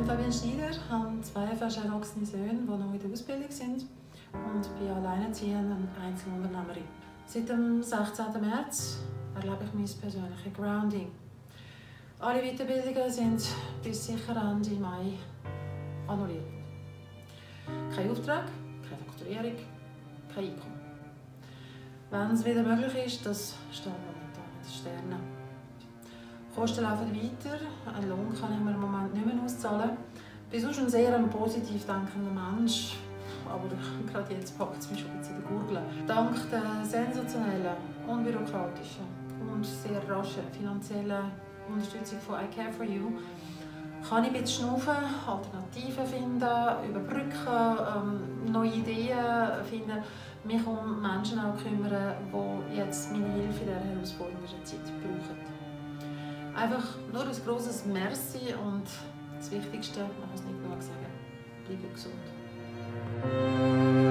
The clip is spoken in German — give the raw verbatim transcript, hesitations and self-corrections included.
Fabian Schneider, habe zwei fast erwachsene Söhne, die noch in der Ausbildung sind und bin alleinerziehende Einzelunternehmerin. Seit dem sechzehnten März erlebe ich mein persönliches Grounding. Alle Weiterbildungen sind bis sicher Ende Mai annulliert. Kein Auftrag, keine Fakturierung, kein Einkommen. Wenn es wieder möglich ist, das steht momentan in den Sternen. Die Kosten laufen weiter, einen Lohn kann ich mir im Moment nicht mehr auszahlen. Ich bin sonst ein sehr positiv denkender Mensch, aber gerade jetzt packt es mich schon ein bisschen in die Gurgel. Dank der sensationellen, unbürokratischen und sehr raschen finanziellen Unterstützung von I Care for You kann ich ein bisschen schnaufen, Alternativen finden, überbrücken, ähm, neue Ideen finden, mich um Menschen auch kümmern, die jetzt meine Hilfe in dieser herausfordernden Zeit brauchen. Einfach nur ein grosses Merci und das Wichtigste, man kann es nicht genug sagen, bleibe gesund.